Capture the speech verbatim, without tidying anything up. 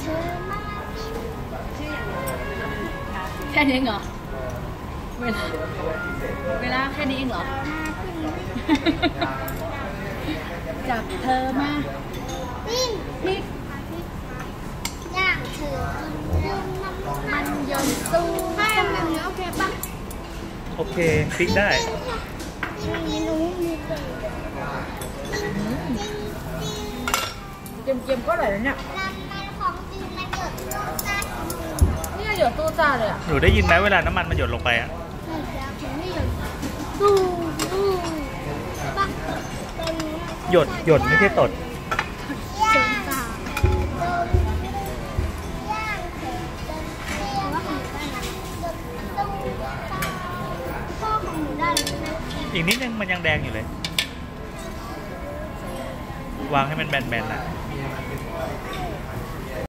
เธอมากินแค่นี้เหรอเวลาเวลาแค่นี้เองเหรอจับเธอมาปิ้งพริกย่างเธอกินเรื่องน้ำมันยนต์ตู้ให้แบบนี้โอเคปะโอเคพริกได้มีหนูมีเกลือเจียมเจียมก็อร่อยแล้วเนี่ยน้ำมันของจริงมันหยดตู้จ้านี่หยดตู้จ้าเลยอ่ะหนูได้ยินไหมเวลาน้ำมันมันหยดลงไปอ่ะตู้ตู้ปะหยดหยดไม่ใช่ตดย่างย่างเสร็จแต่ว่าของหนูได้นะหยดตู้พ่อของหนูได้อีกนิดนึงมันยังแดงอยู่เลย วางให้มันแบนๆนะ